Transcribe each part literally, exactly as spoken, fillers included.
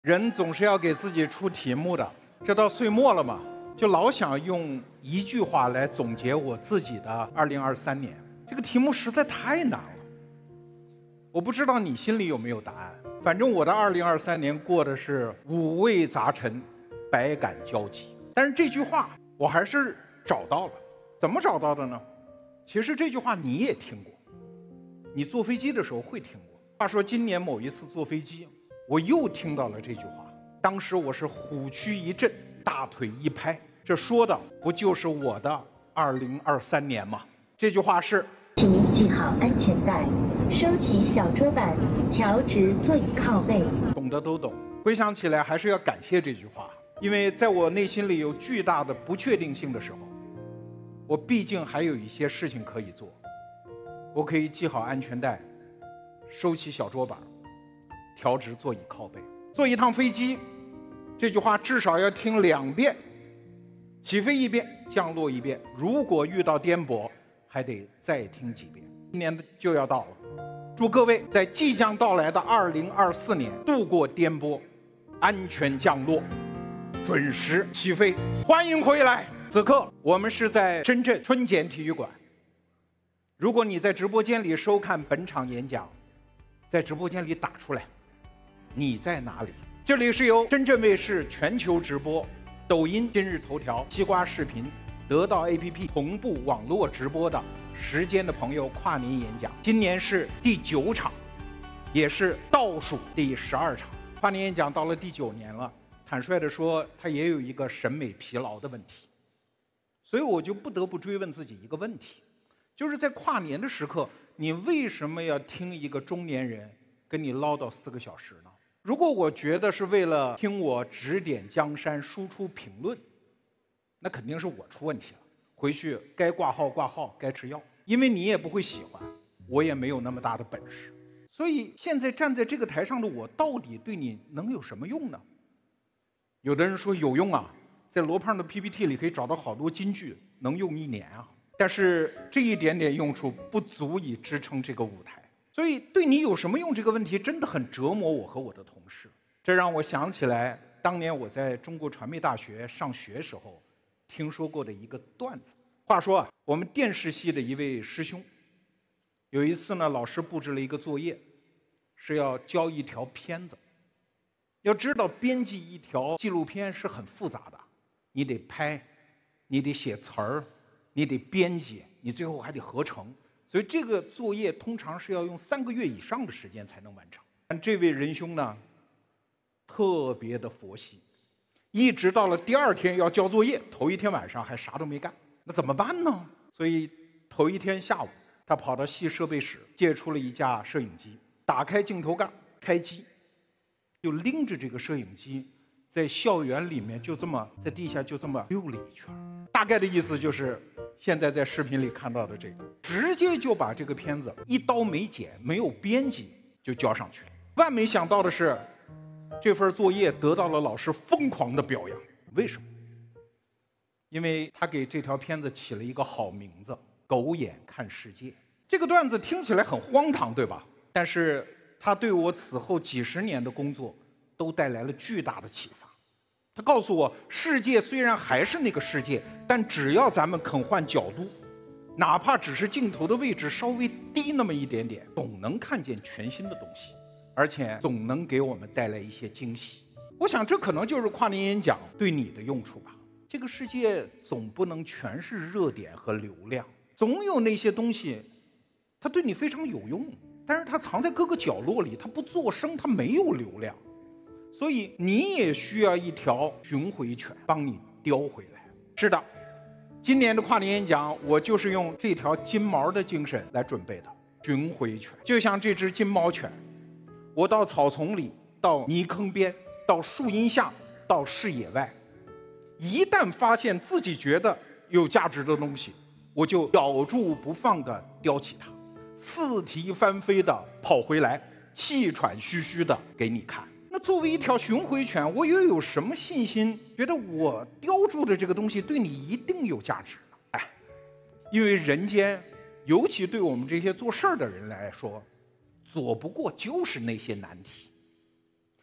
人总是要给自己出题目的，这到岁末了嘛，就老想用一句话来总结我自己的二零二三年。这个题目实在太难了，我不知道你心里有没有答案。反正我的二零二三年过的是五味杂陈，百感交集。但是这句话我还是找到了，怎么找到的呢？其实这句话你也听过，你坐飞机的时候会听过。话说今年某一次坐飞机，我又听到了这句话，当时我是虎躯一震，大腿一拍，这说的不就是我的二零二三年吗？这句话是： 请您系好安全带，收起小桌板，调直座椅靠背。 懂得都懂。回想起来还是要感谢这句话，因为在我内心里有巨大的不确定性的时候，我毕竟还有一些事情可以做。我可以系好安全带，收起小桌板，调直座椅靠背。坐一趟飞机，这句话至少要听两遍，起飞一遍，降落一遍，如果遇到颠簸还得再听几遍。今年就要到了，祝各位在即将到来的二零二四年度过颠簸，安全降落，准时起飞。欢迎回来。此刻我们是在深圳春茧体育馆，如果你在直播间里收看本场演讲，在直播间里打出来你在哪里。这里是由深圳卫视全球直播、抖音、今日头条、西瓜视频、得到 A P P 同步网络直播的时间的朋友跨年演讲，今年是第九场，也是倒数第十二场。跨年演讲到了第九年了，坦率地说，它也有一个审美疲劳的问题，所以我就不得不追问自己一个问题，就是在跨年的时刻，你为什么要听一个中年人跟你唠叨四个小时呢？如果我觉得是为了听我指点江山、输出评论，那肯定是我出问题了，回去该挂号挂号，该吃药。因为你也不会喜欢，我也没有那么大的本事，所以现在站在这个台上的我，到底对你能有什么用呢？有的人说有用啊，在罗胖的 P P T 里可以找到好多金句，能用一年啊。但是这一点点用处不足以支撑这个舞台，所以对你有什么用这个问题真的很折磨我和我的同事。这让我想起来当年我在中国传媒大学上学时候听说过的一个段子。话说啊，我们电视系的一位师兄，有一次呢，老师布置了一个作业，是要教一条片子。要知道编辑一条纪录片是很复杂的，你得拍，你得写词儿，你得编辑，你最后还得合成，所以这个作业通常是要用三个月以上的时间才能完成。但这位仁兄呢，特别的佛系，一直到了第二天要交作业，头一天晚上还啥都没干，那怎么办呢？所以头一天下午，他跑到系设备室借出了一架摄影机，打开镜头盖，开机，就拎着这个摄影机在校园里面就这么在地下就这么溜了一圈，大概的意思就是现在在视频里看到的这个，直接就把这个片子一刀没剪，没有编辑就交上去了。万没想到的是，这份作业得到了老师疯狂的表扬。为什么？因为他给这条片子起了一个好名字，狗眼看世界。这个段子听起来很荒唐，对吧？但是他对我此后几十年的工作都带来了巨大的启发。他告诉我，世界虽然还是那个世界，但只要咱们肯换角度，哪怕只是镜头的位置稍微低那么一点点，总能看见全新的东西，而且总能给我们带来一些惊喜。我想这可能就是跨年演讲对你的用处吧。这个世界总不能全是热点和流量，总有那些东西它对你非常有用，但是它藏在各个角落里，它不作声，它没有流量，所以你也需要一条巡回犬帮你叼回来。是的，今年的跨年演讲我就是用这条金毛的精神来准备的。巡回犬就像这只金毛犬，我到草丛里，到泥坑边，到树荫下，到视野外，一旦发现自己觉得有价值的东西，我就咬住不放地叼起它，四蹄翻飞地跑回来，气喘吁吁地给你看。那作为一条巡回犬，我又有什么信心觉得我叼住的这个东西对你一定有价值呢？哎，因为人间，尤其对我们这些做事儿的人来说，躲不过就是那些难题。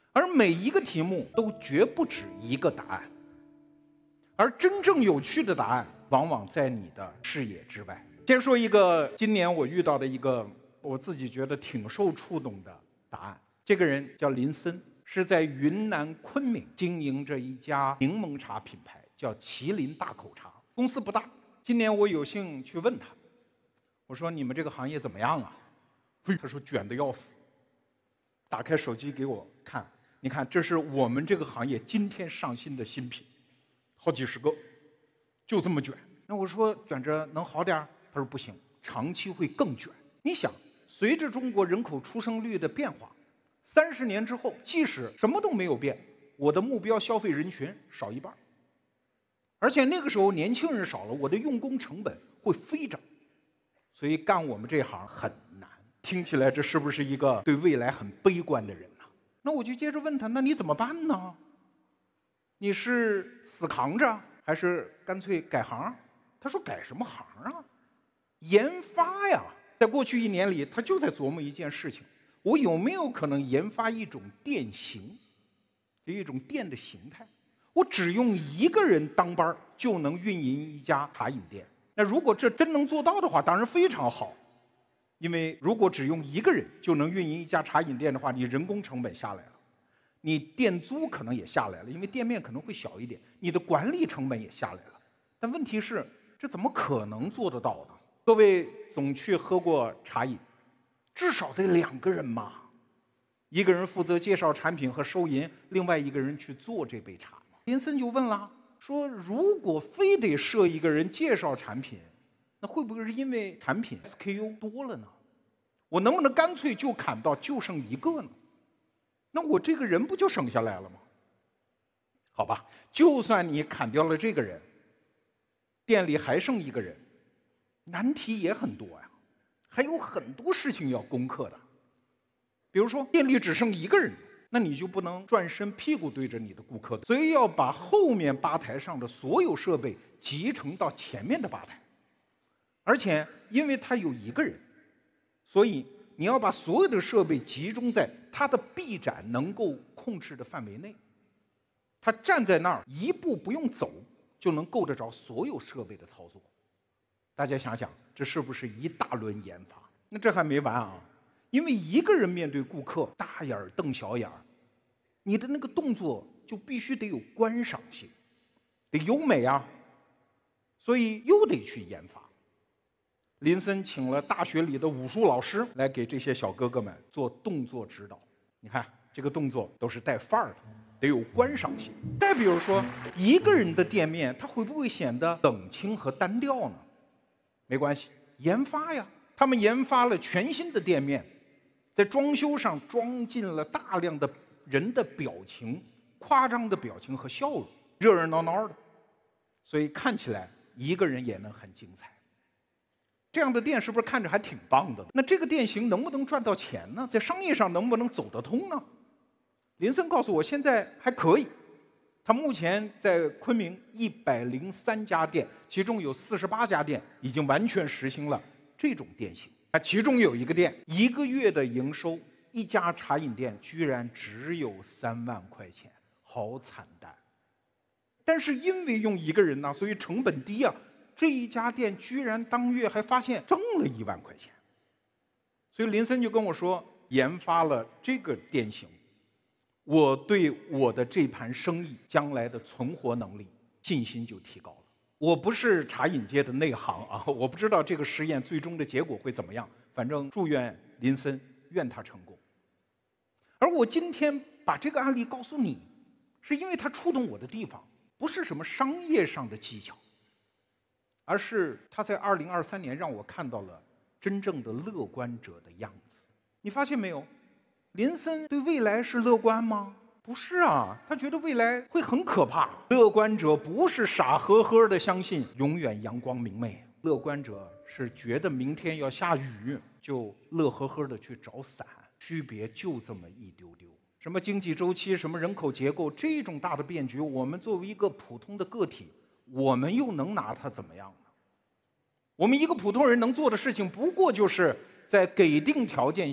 而每一个题目都绝不止一个答案，而真正有趣的答案往往在你的视野之外。先说一个今年我遇到的一个我自己觉得挺受触动的答案。这个人叫林森，是在云南昆明经营着一家柠檬茶品牌，叫麒麟大口茶，公司不大。今年我有幸去问他，我说你们这个行业怎么样啊？他说卷得要死，打开手机给我看，你看这是我们这个行业今天上新的新品，好几十个，就这么卷。那我说卷着能好点？他说不行，长期会更卷。你想，随着中国人口出生率的变化，三十年之后，即使什么都没有变，我的目标消费人群少一半，而且那个时候年轻人少了，我的用工成本会飞涨，所以干我们这行很难。听起来这是不是一个对未来很悲观的人呢？那我就接着问他，那你怎么办呢？你是死扛着，还是干脆改行？他说改什么行啊？研发呀。在过去一年里，他就在琢磨一件事情，我有没有可能研发一种店型，就一种店的形态，我只用一个人当班就能运营一家茶饮店。那如果这真能做到的话，当然非常好，因为如果只用一个人就能运营一家茶饮店的话，你人工成本下来了，你店租可能也下来了，因为店面可能会小一点，你的管理成本也下来了。但问题是，这怎么可能做得到呢？各位总去喝过茶饮，至少得两个人嘛，一个人负责介绍产品和收银，另外一个人去做这杯茶。林森就问了，说如果非得设一个人介绍产品，那会不会是因为产品 S K U 多了呢？我能不能干脆就砍到就剩一个呢？那我这个人不就省下来了吗？好吧，就算你砍掉了这个人，店里还剩一个人，难题也很多呀，还有很多事情要攻克的。比如说店里只剩一个人，那你就不能转身屁股对着你的顾客，所以要把后面吧台上的所有设备集成到前面的吧台。而且因为他有一个人，所以你要把所有的设备集中在他的臂展能够控制的范围内，他站在那儿一步不用走就能够得着所有设备的操作。大家想想，这是不是一大轮研发？那这还没完啊，因为一个人面对顾客大眼瞪小眼，你的那个动作就必须得有观赏性，得优美啊，所以又得去研发。林森请了大学里的武术老师来给这些小哥哥们做动作指导。你看这个动作都是带范儿的，得有观赏性。再比如说，一个人的店面，它会不会显得冷清和单调呢？没关系，研发呀。他们研发了全新的店面，在装修上装进了大量的人的表情、夸张的表情和笑容，热热闹闹的，所以看起来一个人也能很精彩。这样的店是不是看着还挺棒的？那这个店型能不能赚到钱呢？在商业上能不能走得通呢？林森告诉我，现在还可以。他目前在昆明一百零三家店，其中有四十八家店已经完全实行了这种店型。啊，其中有一个店一个月的营收，一家茶饮店居然只有三万块钱，好惨淡。但是因为用一个人呢，所以成本低啊。这一家店居然当月还发现挣了一万块钱，所以林森就跟我说，研发了这个店型，我对我的这盘生意将来的存活能力信心就提高了。我不是茶饮界的内行啊，我不知道这个实验最终的结果会怎么样，反正祝愿林森，愿他成功。而我今天把这个案例告诉你，是因为它触动我的地方不是什么商业上的技巧，而是他在二零二三年让我看到了真正的乐观者的样子。你发现没有，林森对未来是乐观吗？不是啊，他觉得未来会很可怕。乐观者不是傻呵呵的相信永远阳光明媚，乐观者是觉得明天要下雨就乐呵呵的去找伞，区别就这么一丢丢。什么经济周期，什么人口结构，这种大的变局，我们作为一个普通的个体，我们又能拿它怎么样呢？我们一个普通人能做的事情，不过就是在给定条件下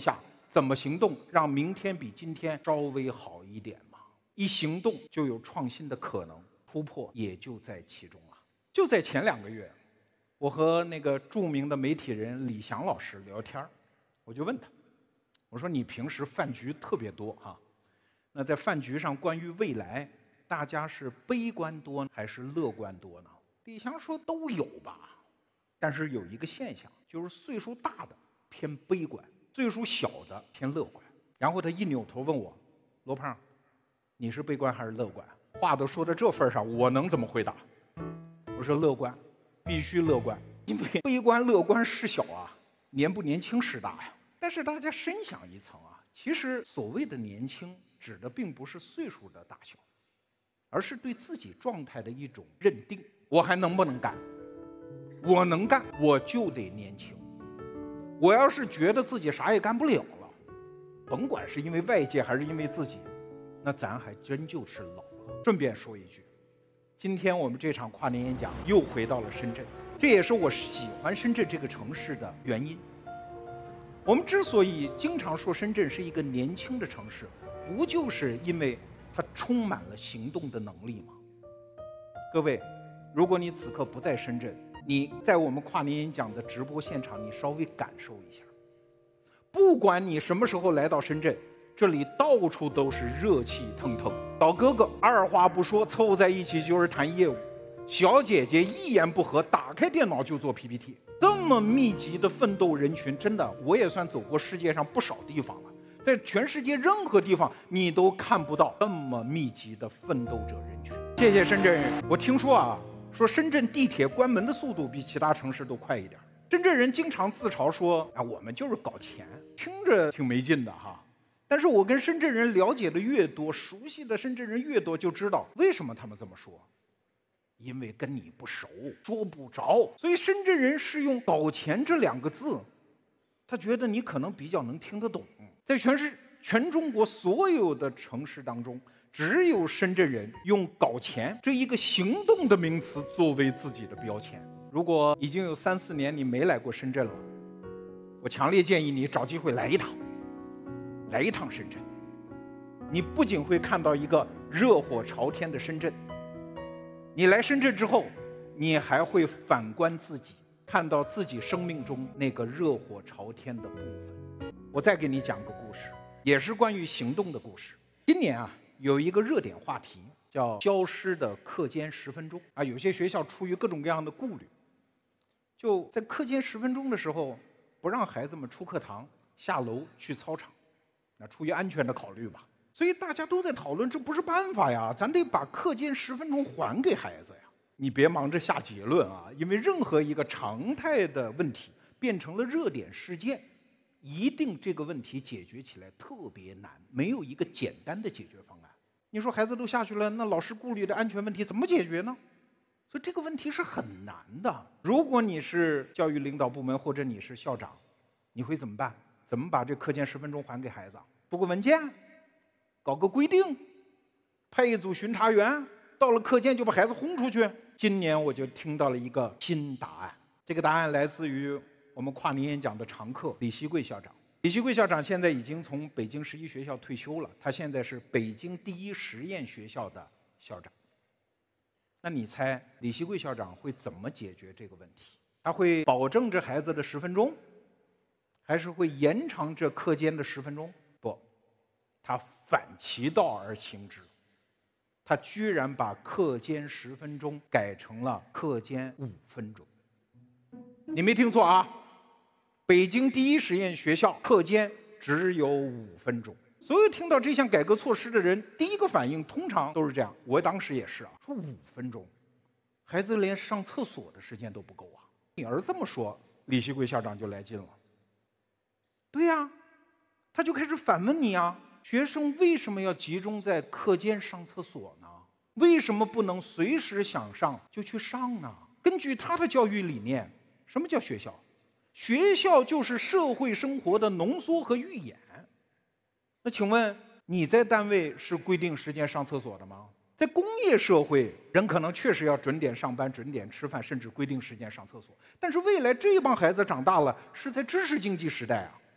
怎么行动让明天比今天稍微好一点嘛？一行动就有创新的可能，突破也就在其中了。就在前两个月，我和那个著名的媒体人李翔老师聊天，我就问他，我说你平时饭局特别多啊，那在饭局上关于未来，大家是悲观多还是乐观多呢？李翔说都有吧，但是有一个现象，就是岁数大的偏悲观，岁数小的偏乐观。然后他一扭头问我，罗胖，你是悲观还是乐观？话都说到这份上，我能怎么回答？我说乐观，必须乐观，因为悲观乐观事小啊，年不年轻事大呀。但是大家深想一层啊，其实所谓的年轻，指的并不是岁数的大小，而是对自己状态的一种认定。我还能不能干？我能干，我就得年轻。我要是觉得自己啥也干不了了，甭管是因为外界还是因为自己，那咱还真就是老了。顺便说一句，今天我们这场跨年演讲又回到了深圳，这也是我喜欢深圳这个城市的原因。我们之所以经常说深圳是一个年轻的城市，不就是因为它充满了行动的能力吗？各位，如果你此刻不在深圳，你在我们跨年演讲的直播现场，你稍微感受一下，不管你什么时候来到深圳，这里到处都是热气腾腾，老哥哥二话不说凑在一起就是谈业务，小姐姐一言不合打开电脑就做 P P T。 这么密集的奋斗人群，真的我也算走过世界上不少地方了，在全世界任何地方你都看不到这么密集的奋斗者人群。谢谢深圳人。我听说啊，说深圳地铁关门的速度比其他城市都快一点。深圳人经常自嘲说啊，我们就是搞钱，听着挺没劲的哈。但是我跟深圳人了解的越多，熟悉的深圳人越多，就知道为什么他们这么说。因为跟你不熟，说不着，所以深圳人是用搞钱这两个字，他觉得你可能比较能听得懂。在全市全中国所有的城市当中，只有深圳人用搞钱这一个行动的名词作为自己的标签。如果已经有三四年你没来过深圳了，我强烈建议你找机会来一趟，来一趟深圳。你不仅会看到一个热火朝天的深圳，你来深圳之后，你还会反观自己，看到自己生命中那个热火朝天的部分。我再给你讲个故事，也是关于行动的故事。今年啊，有一个热点话题叫消失的课间十分钟啊，有些学校出于各种各样的顾虑，就在课间十分钟的时候，不让孩子们出课堂，下楼去操场，那出于安全的考虑吧。所以大家都在讨论，这不是办法呀，咱得把课间十分钟还给孩子呀。你别忙着下结论啊，因为任何一个常态的问题变成了热点事件，一定这个问题解决起来特别难，没有一个简单的解决方案。你说孩子都下去了，那老师顾虑的安全问题怎么解决呢？所以这个问题是很难的。如果你是教育领导部门或者你是校长，你会怎么办？怎么把这课间十分钟还给孩子？出个文件，搞个规定，派一组巡查员，到了课间就把孩子轰出去。今年我就听到了一个新答案，这个答案来自于我们跨年演讲的常客李希贵校长。李希贵校长现在已经从北京十一学校退休了，他现在是北京第一实验学校的校长。那你猜李希贵校长会怎么解决这个问题？他会保证这孩子的十分钟，还是会延长这课间的十分钟？不，他反其道而行之，他居然把课间十分钟改成了课间五分钟。你没听错啊，北京第一实验学校课间只有五分钟。所有听到这项改革措施的人，第一个反应通常都是这样，我当时也是啊，说五分钟，孩子连上厕所的时间都不够啊。你儿这么说，李希贵校长就来劲了。对呀、啊，他就开始反问你啊，学生为什么要集中在课间上厕所呢？为什么不能随时想上就去上呢？根据他的教育理念，什么叫学校？学校就是社会生活的浓缩和预演。那请问你在单位是规定时间上厕所的吗？在工业社会，人可能确实要准点上班、准点吃饭，甚至规定时间上厕所。但是未来这帮孩子长大了，是在知识经济时代啊，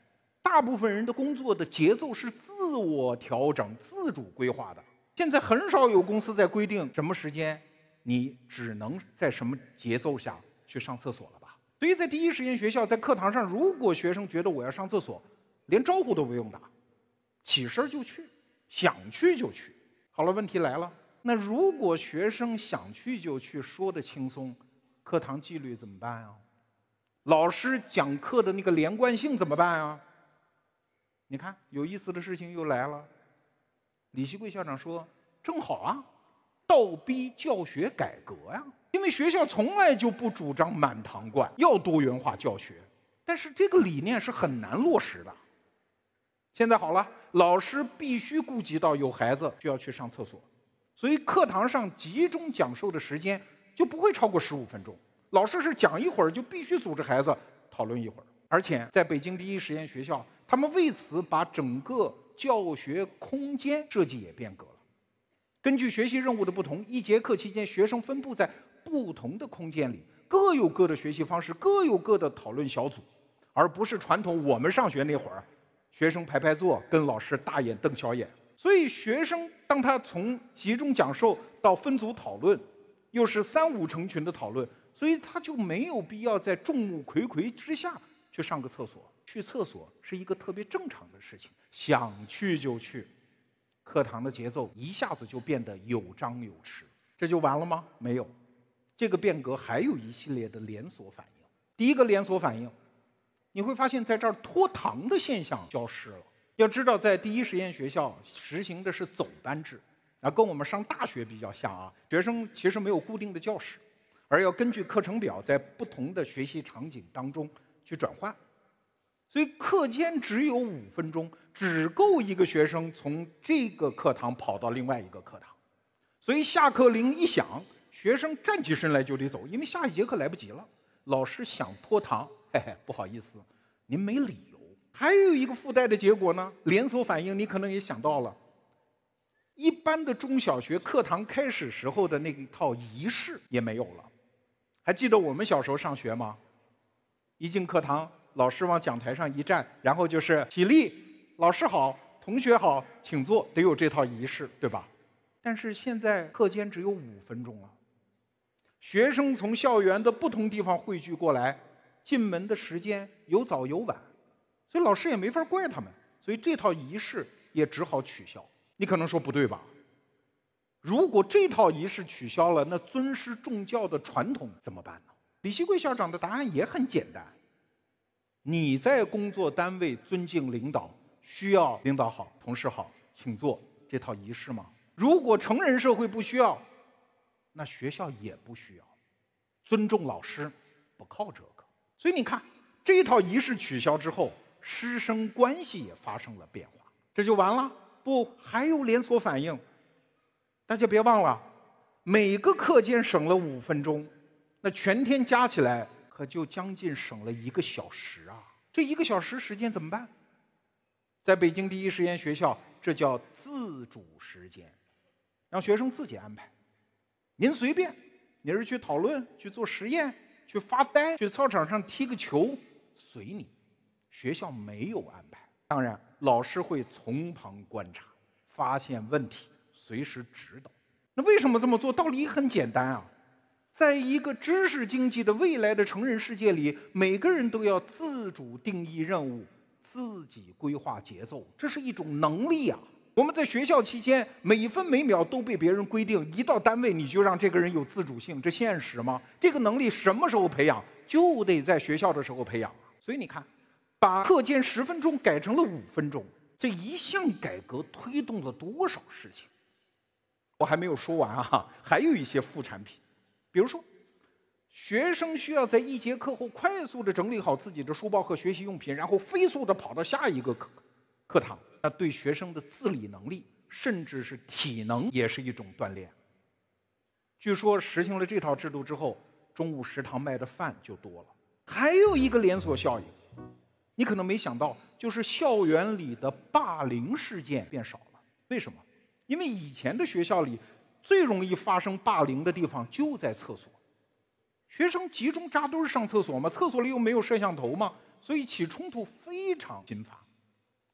大部分人的工作的节奏是自我调整、自主规划的。现在很少有公司在规定什么时间你只能在什么节奏下去上厕所了吧？所以在第一实验学校，在课堂上，如果学生觉得我要上厕所，连招呼都不用打，起身就去，想去就去。好了，问题来了，那如果学生想去就去，说的轻松，课堂纪律怎么办啊？老师讲课的那个连贯性怎么办啊？你看，有意思的事情又来了。李希贵校长说：“正好啊，倒逼教学改革呀！因为学校从来就不主张满堂灌，要多元化教学，但是这个理念是很难落实的。现在好了，老师必须顾及到有孩子就要去上厕所，所以课堂上集中讲授的时间就不会超过十五分钟。老师是讲一会儿，就必须组织孩子讨论一会儿。而且在北京第一实验学校，他们为此把整个教学空间设计也变革了。根据学习任务的不同，一节课期间，学生分布在不同的空间里，各有各的学习方式，各有各的讨论小组，而不是传统我们上学那会儿，学生排排坐，跟老师大眼瞪小眼。所以学生当他从集中讲授到分组讨论，又是三五成群的讨论，所以他就没有必要在众目睽睽之下去上个厕所。去厕所是一个特别正常的事情，想去就去。课堂的节奏一下子就变得有章有弛，这就完了吗？没有，这个变革还有一系列的连锁反应。第一个连锁反应，你会发现在这儿拖堂的现象消失了。要知道，在第一实验学校实行的是走班制，啊，跟我们上大学比较像啊。学生其实没有固定的教室，而要根据课程表在不同的学习场景当中去转换。所以课间只有五分钟，只够一个学生从这个课堂跑到另外一个课堂。所以下课铃一响，学生站起身来就得走，因为下一节课来不及了。老师想拖堂，嘿嘿，不好意思，您没理由。还有一个附带的结果呢，连锁反应，你可能也想到了。一般的中小学课堂开始时候的那一套仪式也没有了。还记得我们小时候上学吗？一进课堂，老师往讲台上一站，然后就是起立，老师好，同学好，请坐，得有这套仪式，对吧？但是现在课间只有五分钟了，学生从校园的不同地方汇聚过来，进门的时间有早有晚，所以老师也没法怪他们，所以这套仪式也只好取消。你可能说不对吧？如果这套仪式取消了，那尊师重教的传统怎么办呢？李希贵校长的答案也很简单。你在工作单位尊敬领导，需要领导好，同事好，请坐这套仪式吗？如果成人社会不需要，那学校也不需要。尊重老师不靠这个。所以你看，这套仪式取消之后，师生关系也发生了变化。这就完了？不，还有连锁反应。大家别忘了，每个课间省了五分钟，那全天加起来可就将近省了一个小时啊！这一个小时时间怎么办？在北京第一实验学校，这叫自主时间，让学生自己安排。您随便，你是去讨论、去做实验、去发呆、去操场上踢个球，随你。学校没有安排。当然，老师会从旁观察，发现问题，随时指导。那为什么这么做？道理很简单啊。在一个知识经济的未来的成人世界里，每个人都要自主定义任务，自己规划节奏，这是一种能力啊。我们在学校期间，每分每秒都被别人规定，一到单位你就让这个人有自主性，这现实吗？这个能力什么时候培养？就得在学校的时候培养。所以你看，把课间十分钟改成了五分钟，这一项改革推动了多少事情？我还没有说完啊，还有一些副产品。比如说，学生需要在一节课后快速地整理好自己的书包和学习用品，然后飞速地跑到下一个课课堂。那对学生的自理能力，甚至是体能，也是一种锻炼。据说实行了这套制度之后，中午食堂卖的饭就多了。还有一个连锁效应，你可能没想到，就是校园里的霸凌事件变少了。为什么？因为以前的学校里，最容易发生霸凌的地方就在厕所，学生集中扎堆上厕所嘛，厕所里又没有摄像头嘛，所以起冲突非常频繁。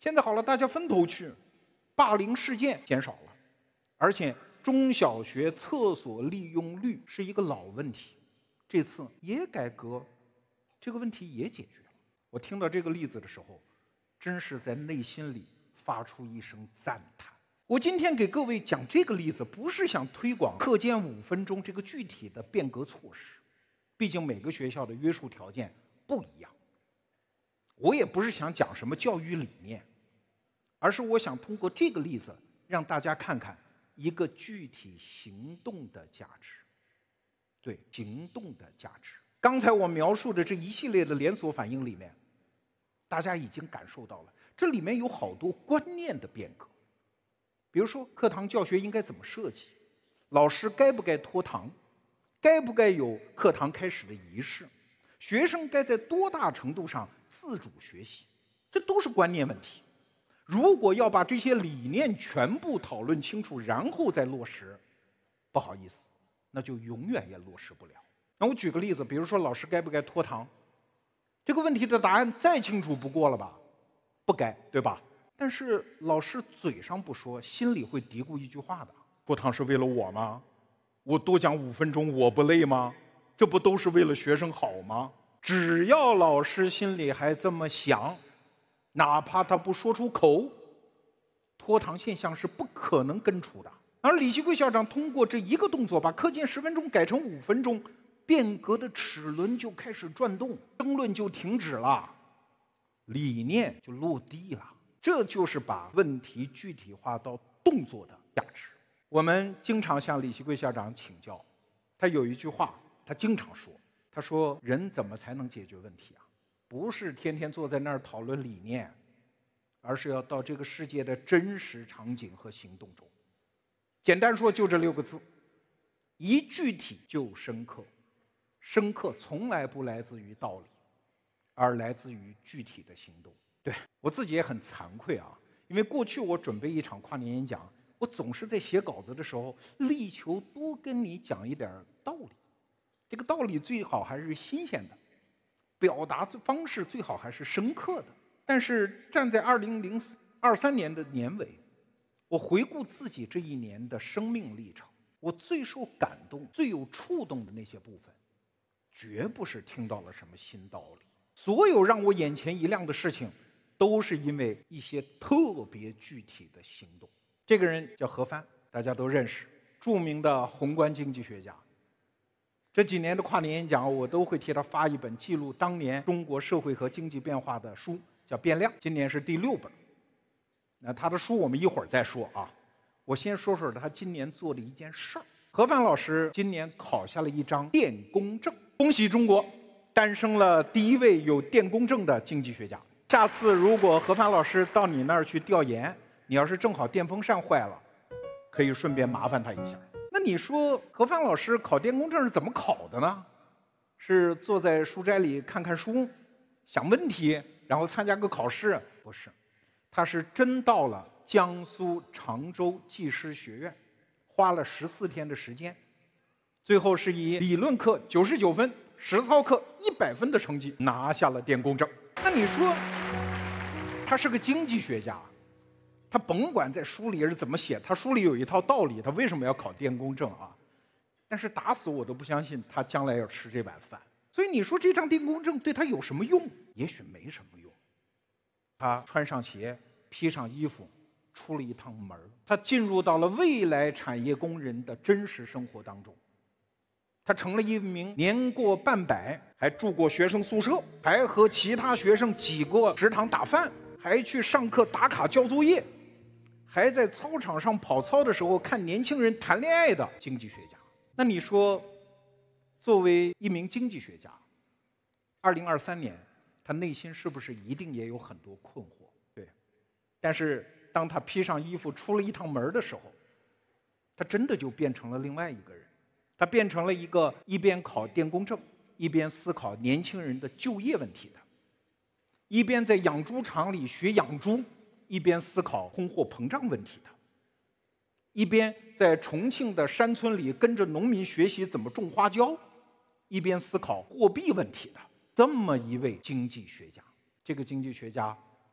现在好了，大家分头去，霸凌事件减少了，而且中小学厕所利用率是一个老问题，这次也改革，这个问题也解决了。我听到这个例子的时候，真是在内心里发出一声赞叹。我今天给各位讲这个例子，不是想推广课间五分钟这个具体的变革措施，毕竟每个学校的约束条件不一样。我也不是想讲什么教育理念，而是我想通过这个例子让大家看看一个具体行动的价值。对，行动的价值。刚才我描述的这一系列的连锁反应里面，大家已经感受到了，这里面有好多观念的变革。比如说课堂教学应该怎么设计，老师该不该拖堂，该不该有课堂开始的仪式，学生该在多大程度上自主学习，这都是观念问题。如果要把这些理念全部讨论清楚，然后再落实，不好意思，那就永远也落实不了。那我举个例子，比如说老师该不该拖堂，这个问题的答案再清楚不过了吧？不该，对吧？但是老师嘴上不说，心里会嘀咕一句话的：拖堂是为了我吗？我多讲五分钟，我不累吗？这不都是为了学生好吗？只要老师心里还这么想，哪怕他不说出口，拖堂现象是不可能根除的。而李希贵校长通过这一个动作，把课间十分钟改成五分钟，变革的齿轮就开始转动，争论就停止了，理念就落地了。这就是把问题具体化到动作的价值。我们经常向李希贵校长请教，他有一句话，他经常说，他说人怎么才能解决问题啊？不是天天坐在那儿讨论理念，而是要到这个世界的真实场景和行动中。简单说就这六个字，一具体就深刻。深刻从来不来自于道理，而来自于具体的行动。对，我自己也很惭愧啊，因为过去我准备一场跨年演讲，我总是在写稿子的时候力求多跟你讲一点道理，这个道理最好还是新鲜的，表达方式最好还是深刻的。但是站在二零二三年的年尾，我回顾自己这一年的生命历程，我最受感动、最有触动的那些部分，绝不是听到了什么新道理，所有让我眼前一亮的事情，都是因为一些特别具体的行动。这个人叫何帆，大家都认识，著名的宏观经济学家。这几年的跨年演讲，我都会替他发一本记录当年中国社会和经济变化的书，叫《变量》，今年是第六本。那他的书我们一会儿再说啊，我先说说他今年做的一件事儿。何帆老师今年考下了一张电工证，恭喜中国诞生了第一位有电工证的经济学家。下次如果何帆老师到你那儿去调研，你要是正好电风扇坏了，可以顺便麻烦他一下。那你说何帆老师考电工证是怎么考的呢？是坐在书斋里看看书，想问题，然后参加个考试？不是，他是真到了江苏常州技师学院，花了十四天的时间，最后是以理论课九十九分、实操课一百分的成绩拿下了电工证。那你说，他是个经济学家，他甭管在书里是怎么写，他书里有一套道理，他为什么要考电工证啊？但是打死我都不相信他将来要吃这碗饭。所以你说这张电工证对他有什么用？也许没什么用。他穿上鞋，披上衣服，出了一趟门，他进入到了未来产业工人的真实生活当中。他成了一名年过半百，还住过学生宿舍，还和其他学生挤过食堂打饭，还去上课打卡交作业，还在操场上跑操的时候看年轻人谈恋爱的经济学家。那你说，作为一名经济学家，二零二三年他内心是不是一定也有很多困惑？对，但是当他披上衣服出了一趟门的时候，他真的就变成了另外一个人。他变成了一个一边考电工证，一边思考年轻人的就业问题的，一边在养猪场里学养猪，一边思考通货膨胀问题的，一边在重庆的山村里跟着农民学习怎么种花椒，一边思考货币问题的，这么一位经济学家。这个经济学家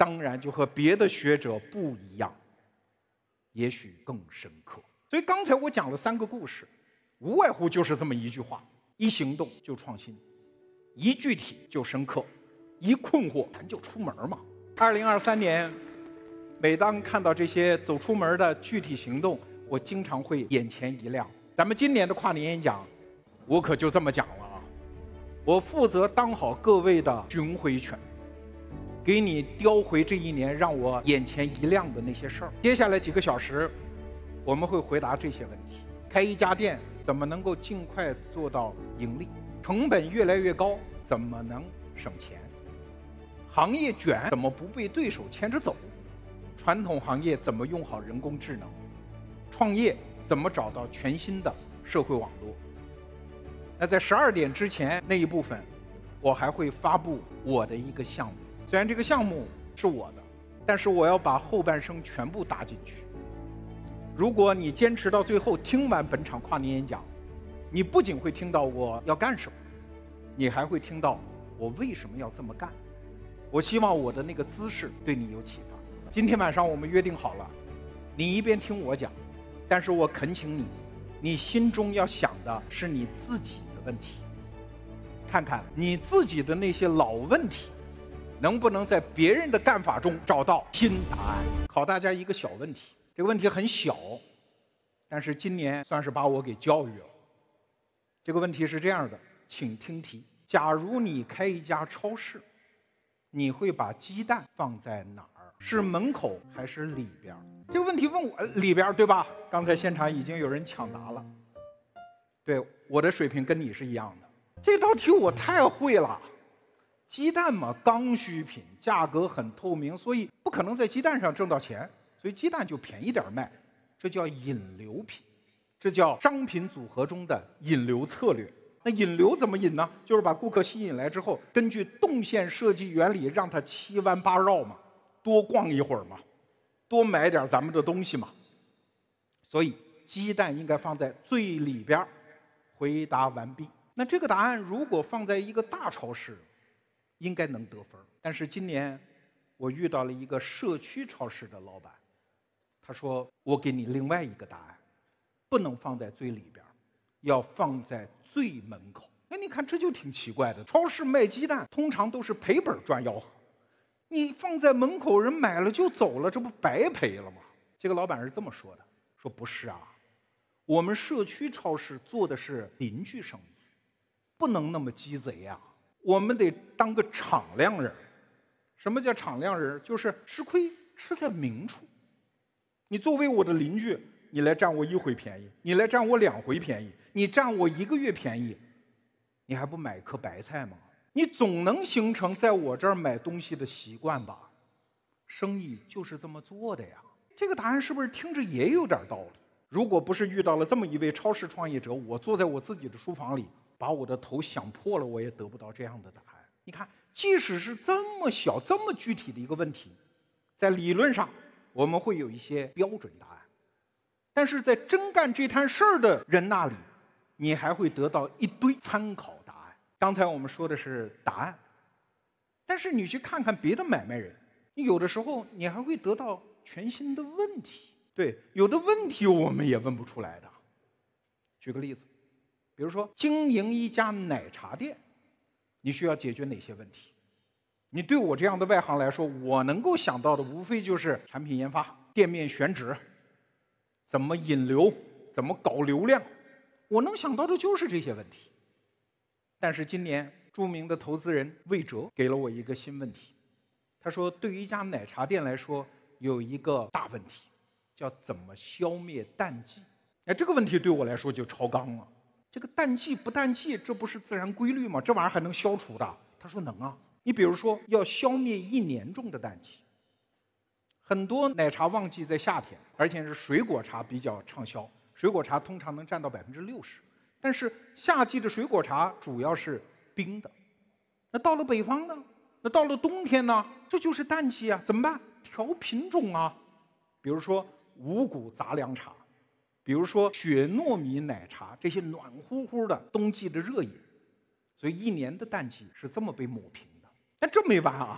当然就和别的学者不一样，也许更深刻。所以刚才我讲了三个故事，无外乎就是这么一句话：一行动就创新，一具体就深刻，一困惑咱就出门嘛。二零二三年，每当看到这些走出门的具体行动，我经常会眼前一亮。咱们今年的跨年演讲，我可就这么讲了啊，我负责当好各位的巡回犬，给你叼回这一年让我眼前一亮的那些事儿。接下来几个小时，我们会回答这些问题：开一家店怎么能够尽快做到盈利？成本越来越高，怎么能省钱？行业卷怎么不被对手牵着走？传统行业怎么用好人工智能？创业怎么找到全新的社会网络？那在十二点之前那一部分，我还会发布我的一个项目。虽然这个项目是我的，但是我要把后半生全部搭进去。如果你坚持到最后，听完本场跨年演讲，你不仅会听到我要干什么，你还会听到我为什么要这么干。我希望我的那个姿势对你有启发。今天晚上我们约定好了，你一边听我讲，但是我恳请你，你心中要想的是你自己的问题，看看你自己的那些老问题能不能在别人的干法中找到新答案。考大家一个小问题，这个问题很小，但是今年算是把我给教育了。这个问题是这样的，请听题：假如你开一家超市，你会把鸡蛋放在哪儿？是门口还是里边？这个问题问我里边，对吧？刚才现场已经有人抢答了。对，我的水平跟你是一样的。这道题我太会了。鸡蛋嘛，刚需品，价格很透明，所以不可能在鸡蛋上挣到钱，所以鸡蛋就便宜点卖，这叫引流品，这叫商品组合中的引流策略。那引流怎么引呢？就是把顾客吸引来之后，根据动线设计原理，让他七弯八绕嘛，多逛一会儿嘛，多买点咱们的东西嘛。所以鸡蛋应该放在最里边。回答完毕。那这个答案如果放在一个大超市，应该能得分。但是今年我遇到了一个社区超市的老板，他说我给你另外一个答案，不能放在最里边，要放在最门口。哎，你看这就挺奇怪的，超市卖鸡蛋通常都是赔本赚吆喝，你放在门口，人买了就走了，这不白赔了吗？这个老板是这么说的，说不是啊，我们社区超市做的是邻居生意，不能那么鸡贼呀、啊，我们得当个敞亮人。什么叫敞亮人？就是吃亏吃在明处。你作为我的邻居，你来占我一回便宜，你来占我两回便宜，你占我一个月便宜，你还不买颗白菜吗？你总能形成在我这儿买东西的习惯吧？生意就是这么做的呀。这个答案是不是听着也有点道理？如果不是遇到了这么一位超市创业者，我坐在我自己的书房里，把我的头想破了，我也得不到这样的答案。你看，即使是这么小、这么具体的一个问题，在理论上我们会有一些标准答案，但是在真干这摊事儿的人那里，你还会得到一堆参考答案。刚才我们说的是答案，但是你去看看别的买卖人，你有的时候你还会得到全新的问题。对，有的问题我们也问不出来的。举个例子，比如说经营一家奶茶店，你需要解决哪些问题？你对我这样的外行来说，我能够想到的无非就是产品研发、店面选址、怎么引流、怎么搞流量，我能想到的就是这些问题。但是今年著名的投资人魏哲给了我一个新问题，他说对于一家奶茶店来说，有一个大问题，叫怎么消灭淡季。哎，这个问题对我来说就超纲了。这个淡季不淡季，这不是自然规律吗？这玩意儿还能消除的？他说能啊。你比如说要消灭一年中的淡季，很多奶茶旺季在夏天，而且是水果茶比较畅销，水果茶通常能占到百分之六十。但是夏季的水果茶主要是冰的，那到了北方呢？那到了冬天呢？这就是淡季啊，怎么办？调品种啊，比如说五谷杂粮茶，比如说雪糯米奶茶，这些暖乎乎的冬季的热饮。所以一年的淡季是这么被抹平的。但这没完啊，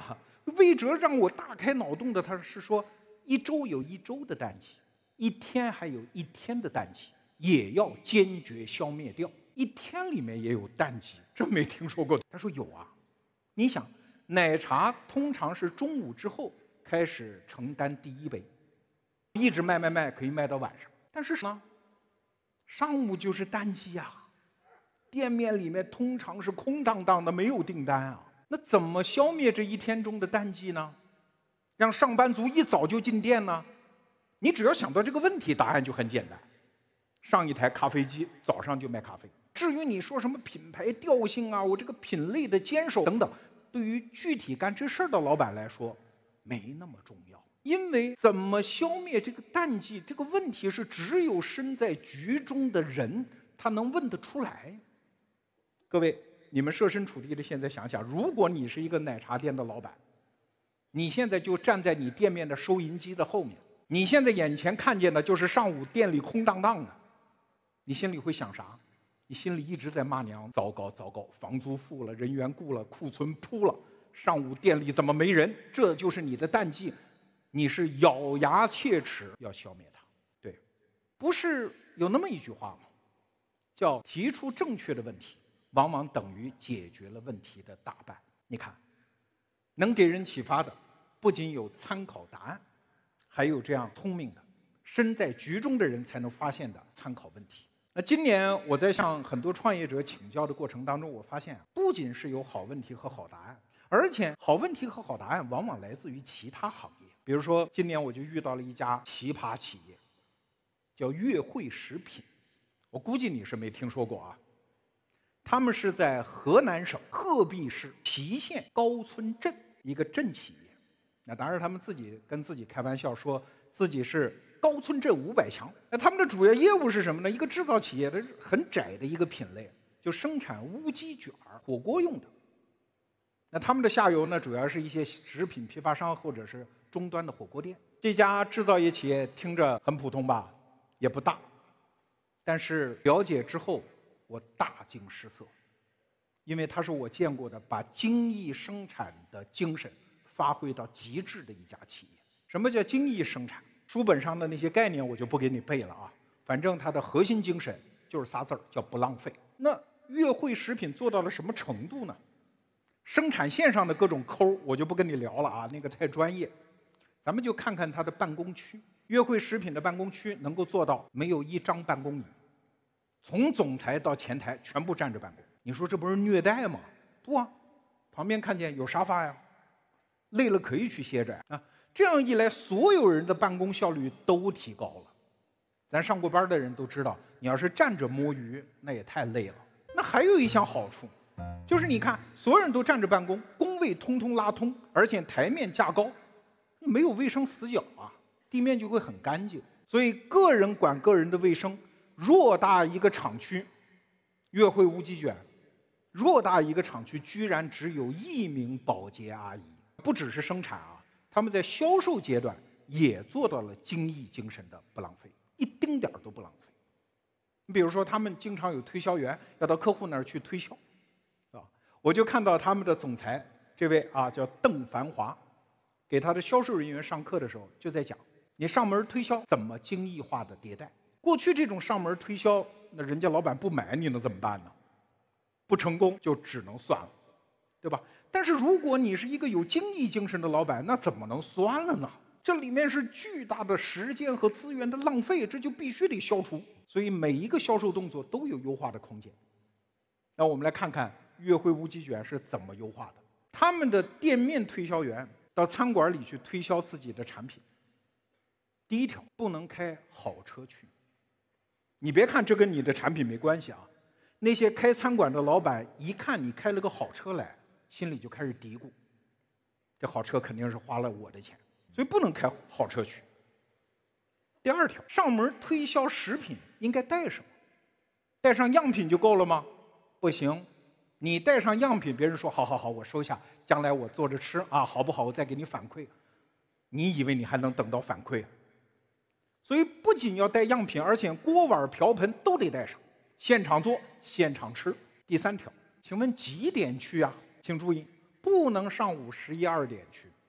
魏哲让我大开脑洞的，他是说一周有一周的淡季，一天还有一天的淡季，也要坚决消灭掉。一天里面也有淡季，这没听说过。他说有啊，你想，奶茶通常是中午之后开始承担第一杯，一直卖卖卖，可以卖到晚上。但是呢，上午就是淡季呀、啊，店面里面通常是空荡荡的，没有订单啊。那怎么消灭这一天中的淡季呢？让上班族一早就进店呢？你只要想到这个问题，答案就很简单，上一台咖啡机，早上就卖咖啡。至于你说什么品牌调性啊，我这个品类的坚守等等，对于具体干这事儿的老板来说，没那么重要。因为怎么消灭这个淡季这个问题，是只有身在局中的人他能问得出来。各位，你们设身处地的现在想想，如果你是一个奶茶店的老板，你现在就站在你店面的收银机的后面，你现在眼前看见的就是上午店里空荡荡的，你心里会想啥？你心里一直在骂娘，糟糕糟糕，房租付了，人员雇了，库存铺了，上午店里怎么没人？这就是你的淡季，你是咬牙切齿要消灭它。对，不是有那么一句话吗？叫提出正确的问题，往往等于解决了问题的大半。你看，能给人启发的，不仅有参考答案，还有这样聪明的、身在局中的人才能发现的参考问题。那今年我在向很多创业者请教的过程当中，我发现不仅是有好问题和好答案，而且好问题和好答案往往来自于其他行业。比如说，今年我就遇到了一家奇葩企业，叫悦汇食品，我估计你是没听说过啊。他们是在河南省鹤壁市祁县高村镇一个镇企业，那当然他们自己跟自己开玩笑说自己是高村镇五百强。那他们的主要业务是什么呢？一个制造企业的很窄的一个品类，就生产乌鸡卷火锅用的。那他们的下游呢，主要是一些食品批发商或者是终端的火锅店。这家制造业企业听着很普通吧，也不大，但是了解之后我大惊失色，因为它是我见过的把精益生产的精神发挥到极致的一家企业。什么叫精益生产？书本上的那些概念我就不给你背了啊，反正它的核心精神就是仨字儿，叫不浪费。那悦汇食品做到了什么程度呢？生产线上的各种抠我就不跟你聊了啊，那个太专业。咱们就看看它的办公区。悦汇食品的办公区能够做到没有一张办公椅，从总裁到前台全部站着办公。你说这不是虐待吗？不啊，旁边看见有沙发呀，累了可以去歇着啊。这样一来，所有人的办公效率都提高了。咱上过班的人都知道，你要是站着摸鱼，那也太累了。那还有一项好处，就是你看，所有人都站着办公，工位通通拉通，而且台面架高，没有卫生死角啊，地面就会很干净。所以个人管个人的卫生。偌大一个厂区，悦汇乌鸡卷，偌大一个厂区居然只有一名保洁阿姨。不只是生产啊，他们在销售阶段也做到了精益精神的不浪费，一丁点儿都不浪费。你比如说，他们经常有推销员要到客户那儿去推销，啊，我就看到他们的总裁这位啊叫邓繁华，给他的销售人员上课的时候就在讲，你上门推销怎么精益化的迭代。过去这种上门推销，那人家老板不买，你能怎么办呢？不成功就只能算了，对吧？但是如果你是一个有精益精神的老板，那怎么能算了呢？这里面是巨大的时间和资源的浪费，这就必须得消除。所以每一个销售动作都有优化的空间。那我们来看看悦汇乌鸡卷是怎么优化的。他们的店面推销员到餐馆里去推销自己的产品，第一条，不能开好车区。你别看这跟你的产品没关系啊，那些开餐馆的老板一看你开了个好车来，心里就开始嘀咕，这好车肯定是花了我的钱，所以不能开好车区。第二条，上门推销食品应该带什么？带上样品就够了吗？不行，你带上样品，别人说好好好，我收下，将来我做着吃啊，好不好？我再给你反馈。你以为你还能等到反馈？所以不仅要带样品，而且锅碗瓢盆都得带上，现场做现场吃。第三条，请问几点去啊？请注意，不能上午十一二点去，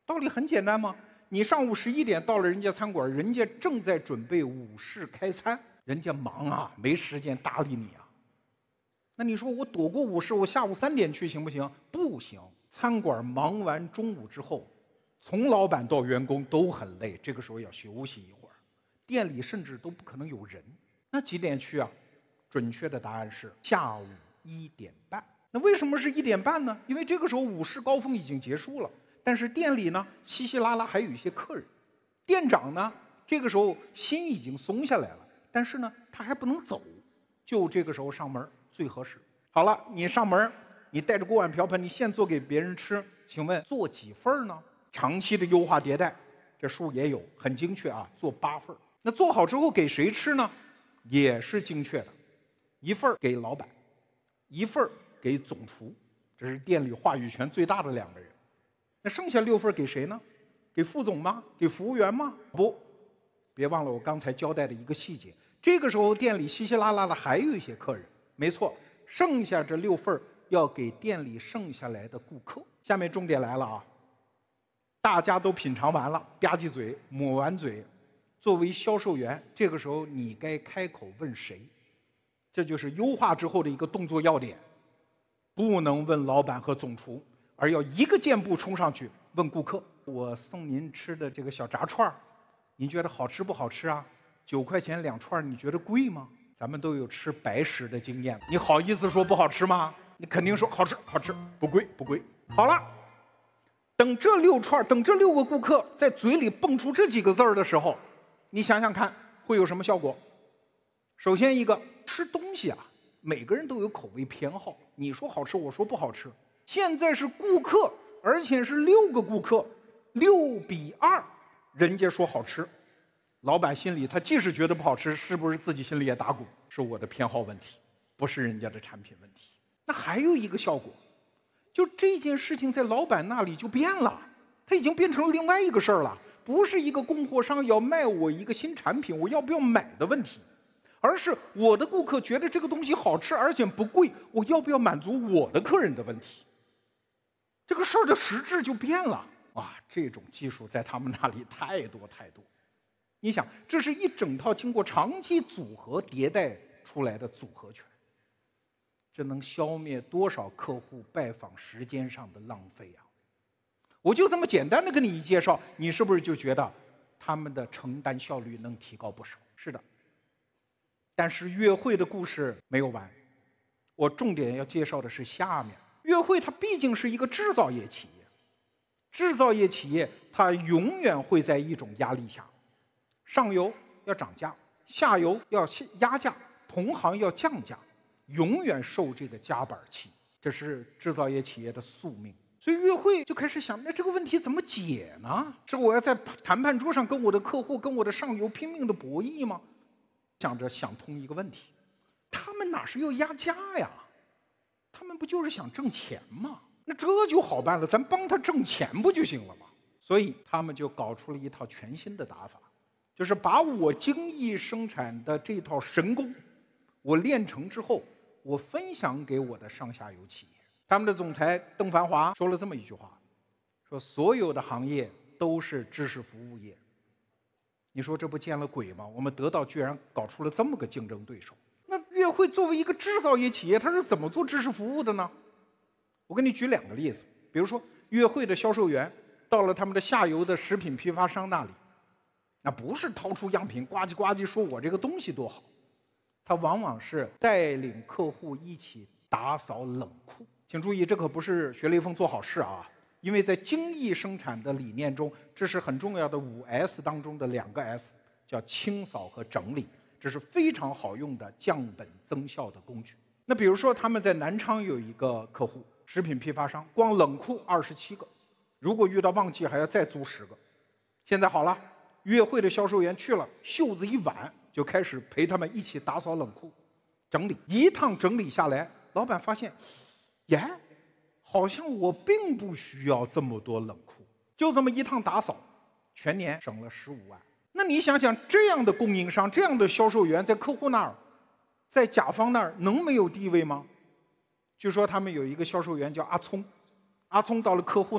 道理很简单嘛，你上午十一点到了人家餐馆，人家正在准备午市开餐，人家忙啊，没时间搭理你啊。那你说我躲过午市，我下午三点去行不行？不行，餐馆忙完中午之后，从老板到员工都很累，这个时候要休息一会儿，店里甚至都不可能有人。那几点去啊？准确的答案是下午一点半。那为什么是一点半呢？因为这个时候午市高峰已经结束了，但是店里呢稀稀拉拉还有一些客人，店长呢这个时候心已经松下来了，但是呢他还不能走，就这个时候上门最合适。好了，你上门，你带着锅碗瓢盆，你现做给别人吃，请问做几份呢？长期的优化迭代，这数也有很精确啊，做八份。那做好之后给谁吃呢？也是精确的，一份给老板，一份给总厨，这是店里话语权最大的两个人。那剩下六份给谁呢？给副总吗？给服务员吗？不，别忘了我刚才交代的一个细节。这个时候店里稀稀拉拉的还有一些客人，没错，剩下这六份要给店里剩下来的顾客。下面重点来了啊！大家都品尝完了，吧唧嘴，抹完嘴。作为销售员，这个时候你该开口问谁？这就是优化之后的一个动作要点，不能问老板和总厨，而要一个箭步冲上去问顾客：我送您吃的这个小炸串，您觉得好吃不好吃啊？九块钱两串，你觉得贵吗？咱们都有吃白食的经验，你好意思说不好吃吗？你肯定说好吃，好吃，不贵，不贵。好了，等这六串，等这六个顾客在嘴里蹦出这几个字儿的时候，你想想看会有什么效果？首先一个，吃东西啊，每个人都有口味偏好，你说好吃，我说不好吃。现在是顾客，而且是六个顾客，六比二，人家说好吃，老板心里他即使觉得不好吃，是不是自己心里也打鼓？是我的偏好问题，不是人家的产品问题。那还有一个效果，就这件事情在老板那里就变了，他已经变成另外一个事儿了。不是一个供货商要卖我一个新产品，我要不要买的问题，而是我的顾客觉得这个东西好吃而且不贵，我要不要满足我的客人的问题。这个事儿的实质就变了。哇，这种技术在他们那里太多太多。你想，这是一整套经过长期组合迭代出来的组合拳，这能消灭多少客户拜访时间上的浪费啊！我就这么简单的跟你一介绍，你是不是就觉得他们的承担效率能提高不少？是的。但是悦汇的故事没有完，我重点要介绍的是下面。悦汇它毕竟是一个制造业企业，制造业企业它永远会在一种压力下，上游要涨价，下游要压价，同行要降价，永远受这个夹板气，这是制造业企业的宿命。所以悦汇就开始想，那这个问题怎么解呢？是我要在谈判桌上跟我的客户、跟我的上游拼命的博弈吗？想着想通一个问题，他们哪是要压价呀？他们不就是想挣钱吗？那这就好办了，咱帮他挣钱不就行了吗？所以他们就搞出了一套全新的打法，就是把我精益生产的这套神功，我练成之后，我分享给我的上下游企业。他们的总裁邓繁华说了这么一句话，说所有的行业都是知识服务业。你说这不见了鬼吗？我们得到居然搞出了这么个竞争对手。那悦汇作为一个制造业企业，它是怎么做知识服务的呢？我给你举两个例子。比如说悦汇的销售员到了他们的下游的食品批发商那里，那不是掏出样品呱唧呱唧说我这个东西多好，他往往是带领客户一起打扫冷库。请注意，这可不是学雷锋做好事啊，因为在精益生产的理念中，这是很重要的五 S 当中的两个 S， 叫清扫和整理，这是非常好用的降本增效的工具。那比如说他们在南昌有一个客户，食品批发商，光冷库二十七个，如果遇到旺季还要再租十个。现在好了，悦汇的销售员去了，袖子一挽就开始陪他们一起打扫冷库整理。一趟整理下来，老板发现耶，好像我并不需要这么多冷库，就这么一趟打扫，全年省了十五万。那你想想，这样的供应商，这样的销售员，在客户那儿，在甲方那儿能没有地位吗？据说他们有一个销售员叫阿聪，阿聪到了客户那儿，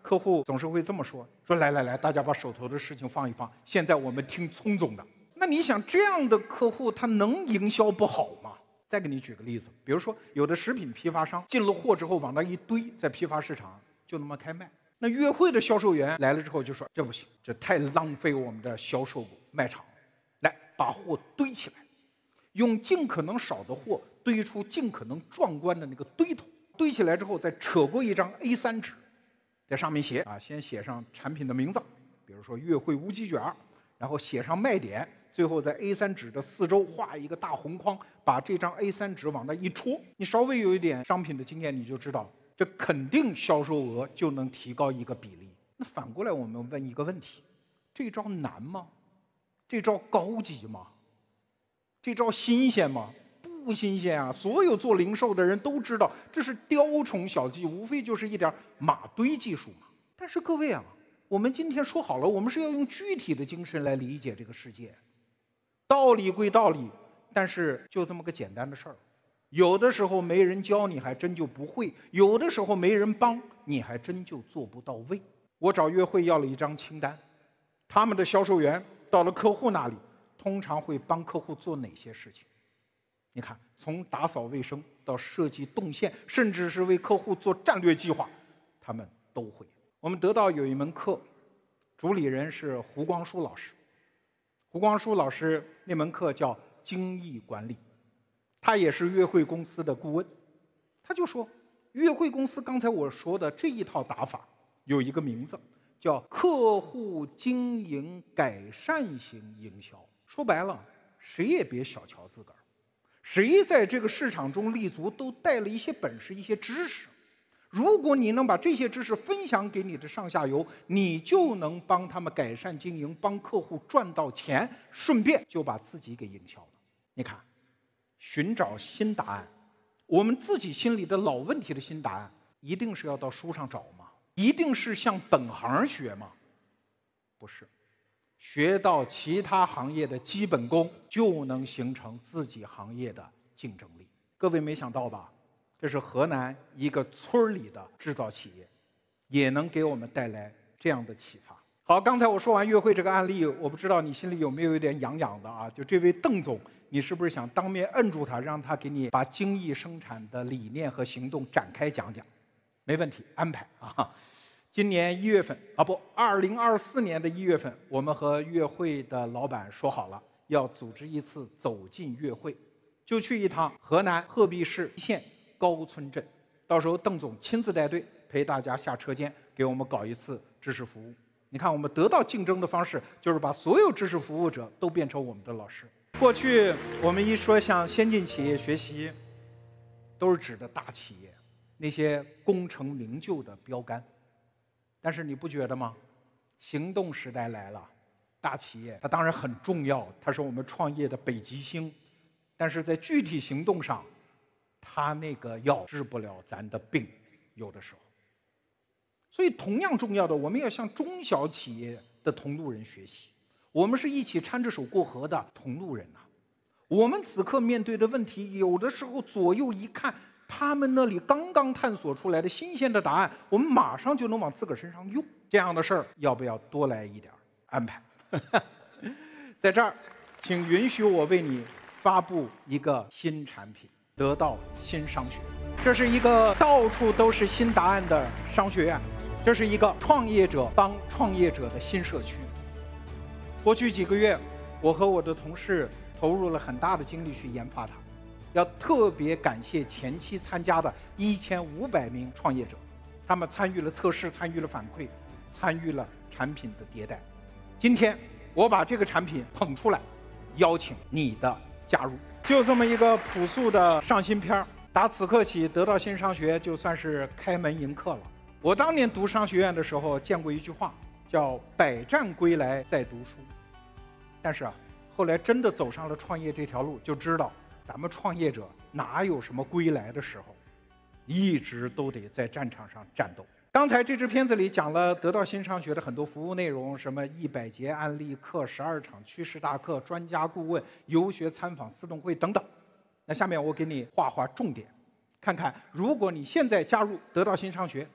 客户总是会这么说：说来来来，大家把手头的事情放一放，现在我们听聪总的。那你想，这样的客户他能营销不好吗？再给你举个例子，比如说有的食品批发商进了货之后往那一堆，在批发市场就那么开卖。那约会的销售员来了之后就说：这不行，这太浪费我们的销售卖场，来把货堆起来，用尽可能少的货堆出尽可能壮观的那个堆头。堆起来之后再扯过一张 A 三 纸，在上面写啊，先写上产品的名字，比如说约会无极卷，然后写上卖点，最后在 A 三 纸的四周画一个大红框，把这张 A 三 纸往那一戳。你稍微有一点商品的经验，你就知道这肯定销售额就能提高一个比例。那反过来我们问一个问题，这招难吗？这招高级吗？这招新鲜吗？不新鲜啊！所有做零售的人都知道，这是雕虫小技，无非就是一点马堆技术嘛。但是各位啊，我们今天说好了，我们是要用具体的精神来理解这个世界。道理归道理，但是就这么个简单的事儿，有的时候没人教你还真就不会，有的时候没人帮你还真就做不到位。我找约会要了一张清单，他们的销售员到了客户那里，通常会帮客户做哪些事情？你看，从打扫卫生到设计动线，甚至是为客户做战略计划，他们都会。我们得到有一门课，主理人是胡光书老师。胡光书老师那门课叫精益管理，他也是约会公司的顾问。他就说，约会公司刚才我说的这一套打法有一个名字，叫客户经营改善型营销。说白了，谁也别小瞧自个儿。谁在这个市场中立足，都带了一些本事、一些知识。如果你能把这些知识分享给你的上下游，你就能帮他们改善经营，帮客户赚到钱，顺便就把自己给营销了。你看，寻找新答案，我们自己心里的老问题的新答案，一定是要到书上找吗？一定是向本行学吗？不是。学到其他行业的基本功，就能形成自己行业的竞争力。各位没想到吧？这是河南一个村里的制造企业，也能给我们带来这样的启发。好，刚才我说完约会这个案例，我不知道你心里有没有一点痒痒的啊？就这位邓总，你是不是想当面摁住他，让他给你把精益生产的理念和行动展开讲讲？没问题，安排啊。今年一月份啊，不，二零二四年的一月份，我们和约会的老板说好了，要组织一次走进约会，就去一趟河南鹤壁市一县高村镇。到时候邓总亲自带队，陪大家下车间，给我们搞一次知识服务。你看，我们得到竞争的方式，就是把所有知识服务者都变成我们的老师。过去我们一说向先进企业学习，都是指的大企业，那些功成名就的标杆。但是你不觉得吗？行动时代来了，大企业它当然很重要，它是我们创业的北极星，但是在具体行动上，它那个药治不了咱的病，有的时候。所以同样重要的，我们要向中小企业的同路人学习，我们是一起搀着手过河的同路人呐、啊。我们此刻面对的问题，有的时候左右一看，他们那里刚刚探索出来的新鲜的答案，我们马上就能往自个儿身上用。这样的事儿要不要多来一点安排？在这儿，请允许我为你发布一个新产品——得到新商学。这是一个到处都是新答案的商学院，这是一个创业者帮创业者的新社区。过去几个月，我和我的同事投入了很大的精力去研发它。要特别感谢前期参加的一千五百名创业者，他们参与了测试，参与了反馈，参与了产品的迭代。今天我把这个产品捧出来，邀请你的加入。就这么一个朴素的上新片，打此刻起，得到新商学就算是开门迎客了。我当年读商学院的时候见过一句话，叫百战归来再读书。但是啊，后来真的走上了创业这条路，就知道咱们创业者哪有什么归来的时候，一直都得在战场上战斗。刚才这支片子里讲了得到新商学的很多服务内容，什么一百节案例课、十二场趋势大课、专家顾问、游学参访、私董会等等。那下面我给你画画重点，看看如果你现在加入得到新商学，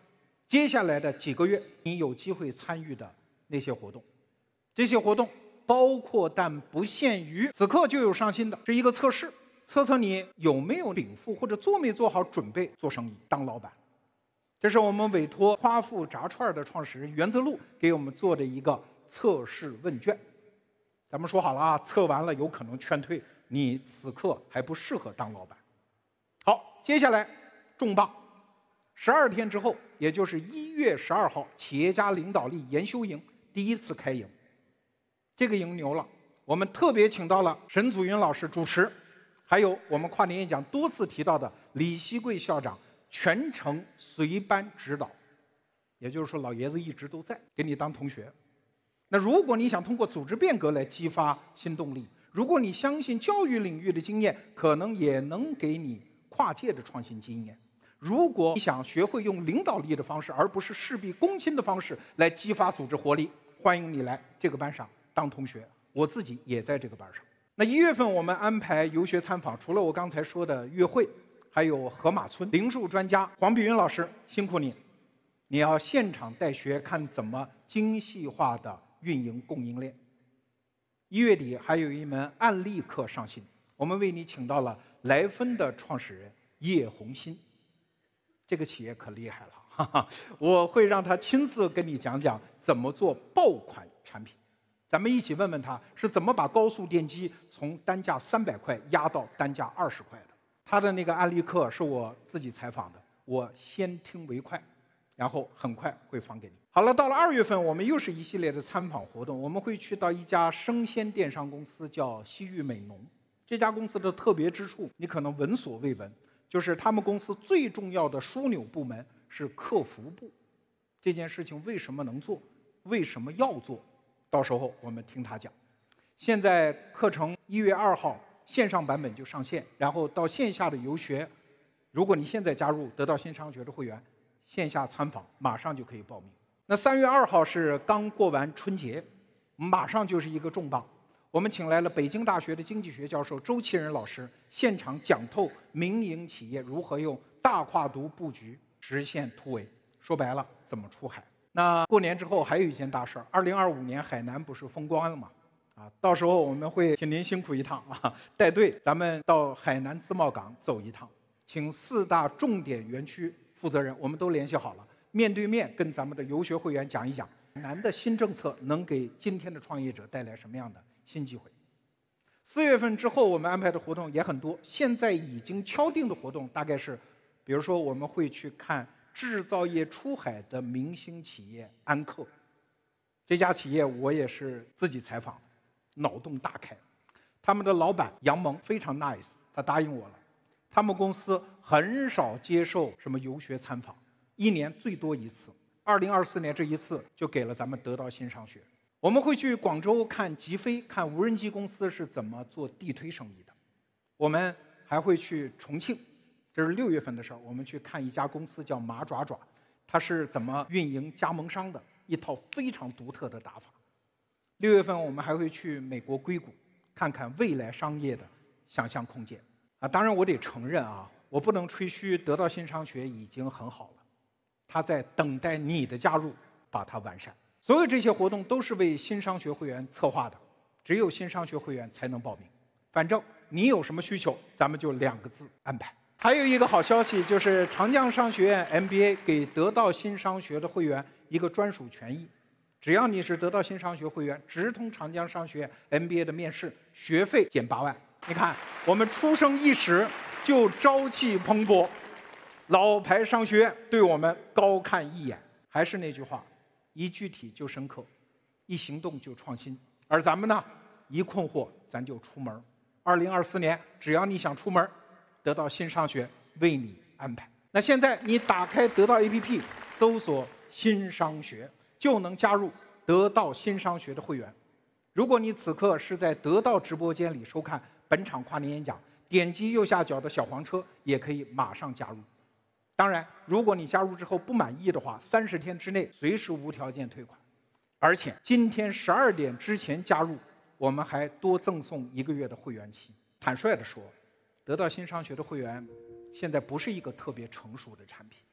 接下来的几个月，你有机会参与的那些活动，这些活动包括但不限于此刻就有上新的，是一个测试，测测你有没有禀赋或者做没做好准备做生意当老板。这是我们委托夸父炸串的创始人袁泽禄给我们做的一个测试问卷。咱们说好了啊，测完了有可能劝退，你此刻还不适合当老板。好，接下来重磅，十二天之后，也就是一月十二号，企业家领导力研修营第一次开营。这个营牛了，我们特别请到了沈祖云老师主持，还有我们跨年演讲多次提到的李希贵校长全程随班指导，也就是说老爷子一直都在给你当同学。那如果你想通过组织变革来激发新动力，如果你相信教育领域的经验可能也能给你跨界的创新经验，如果你想学会用领导力的方式而不是事必躬亲的方式来激发组织活力，欢迎你来这个班上当同学，我自己也在这个班上。那一月份我们安排游学参访，除了我刚才说的约会，还有河马村零售专家黄碧云老师，辛苦你，你要现场带学看怎么精细化的运营供应链。一月底还有一门案例课上新，我们为你请到了来芬的创始人叶红新，这个企业可厉害了，哈哈，我会让他亲自跟你讲讲怎么做爆款产品。咱们一起问问他是怎么把高速电机从单价三百块压到单价二十块的。他的那个案例课是我自己采访的，我先听为快，然后很快会放给你。好了，到了二月份，我们又是一系列的参访活动，我们会去到一家生鲜电商公司，叫西域美浓。这家公司的特别之处，你可能闻所未闻，就是他们公司最重要的枢纽部门是客服部。这件事情为什么能做，为什么要做？到时候我们听他讲。现在课程一月二号线上版本就上线，然后到线下的游学，如果你现在加入得到新商学的会员，线下参访马上就可以报名。那三月二号是刚过完春节，马上就是一个重磅，我们请来了北京大学的经济学教授周其仁老师，现场讲透民营企业如何用大跨度布局实现突围，说白了怎么出海。那过年之后还有一件大事儿，二零二五年海南不是封关了吗？啊，到时候我们会请您辛苦一趟啊，带队咱们到海南自贸港走一趟，请四大重点园区负责人我们都联系好了，面对面跟咱们的游学会员讲一讲海南的新政策能给今天的创业者带来什么样的新机会。四月份之后我们安排的活动也很多，现在已经敲定的活动大概是，比如说我们会去看制造业出海的明星企业安克，这家企业我也是自己采访的，脑洞大开。他们的老板杨蒙非常 nice， 他答应我了，他们公司很少接受什么游学参访，一年最多一次。二零二四年这一次就给了咱们得到新商学。我们会去广州看极飞，看无人机公司是怎么做地推生意的。我们还会去重庆，这是六月份的事儿，我们去看一家公司叫马爪爪，它是怎么运营加盟商的一套非常独特的打法。六月份我们还会去美国硅谷，看看未来商业的想象空间啊。当然我得承认啊，我不能吹嘘得到新商学已经很好了，它在等待你的加入，把它完善。所有这些活动都是为新商学会员策划的，只有新商学会员才能报名。反正你有什么需求，咱们就两个字安排。还有一个好消息，就是长江商学院 M B A 给得到新商学的会员一个专属权益，只要你是得到新商学会员，直通长江商学院 M B A 的面试，学费减八万。你看，我们出生伊始就朝气蓬勃，老牌商学院对我们高看一眼。还是那句话，一具体就深刻，一行动就创新。而咱们呢，一困惑咱就出门。二零二四年，只要你想出门，得到新商学为你安排。那现在你打开得到 A P P， 搜索新商学，就能加入得到新商学的会员。如果你此刻是在得到直播间里收看本场跨年演讲，点击右下角的小黄车也可以马上加入。当然，如果你加入之后不满意的话，三十天之内随时无条件退款。而且今天十二点之前加入，我们还多赠送一个月的会员期。坦率地说，得到新商学的会员现在不是一个特别成熟的产品，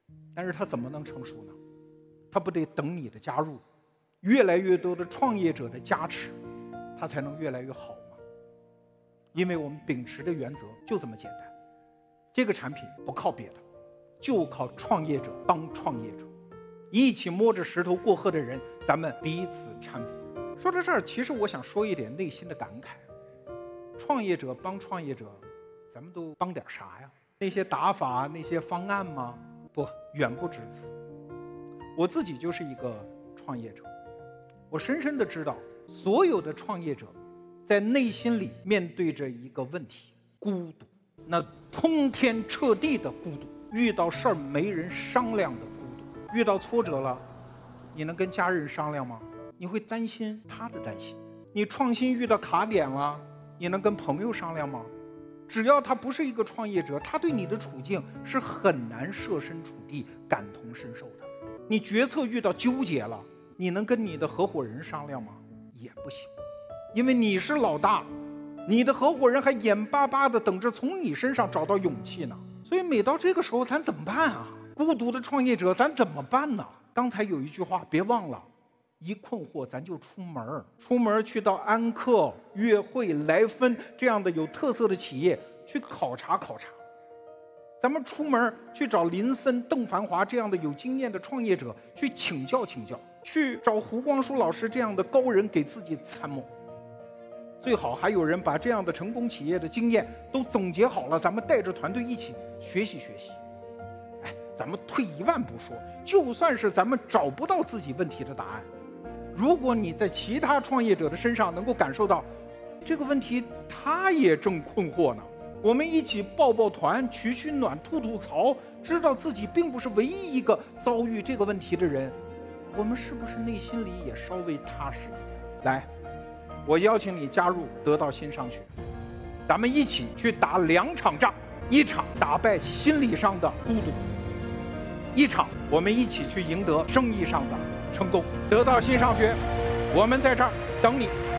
但是它怎么能成熟呢？它不得等你的加入，越来越多的创业者的加持，它才能越来越好吗？因为我们秉持的原则就这么简单，这个产品不靠别的，就靠创业者帮创业者，一起摸着石头过河的人，咱们彼此搀扶。说到这儿，其实我想说一点内心的感慨，创业者帮创业者，咱们都帮点啥呀？那些打法，那些方案吗？不，远不止此。我自己就是一个创业者，我深深的知道，所有的创业者在内心里面对着一个问题：孤独，那通天彻地的孤独，遇到事儿没人商量的孤独，遇到挫折了，你能跟家人商量吗？你会担心他的担心。你创新遇到卡点了，你能跟朋友商量吗？只要他不是一个创业者，他对你的处境是很难设身处地感同身受的。你决策遇到纠结了，你能跟你的合伙人商量吗？也不行，因为你是老大，你的合伙人还眼巴巴的等着从你身上找到勇气呢。所以每到这个时候，咱怎么办啊？孤独的创业者，咱怎么办呢？刚才有一句话，别忘了，一困惑咱就出门，出门去到安克、悦汇、来芬这样的有特色的企业去考察考察。咱们出门去找林森、邓繁华这样的有经验的创业者去请教请教，去找胡光书老师这样的高人给自己参谋。最好还有人把这样的成功企业的经验都总结好了，咱们带着团队一起学习学习。哎，咱们退一万步说，就算是咱们找不到自己问题的答案，如果你在其他创业者的身上能够感受到这个问题他也正困惑呢，我们一起抱抱团，取取暖，吐吐槽，知道自己并不是唯一一个遭遇这个问题的人，我们是不是内心里也稍微踏实一点？来，我邀请你加入得到新商学，咱们一起去打两场仗，一场打败心理上的孤独，一场我们一起去赢得生意上的成功。得到新商学，我们在这儿等你。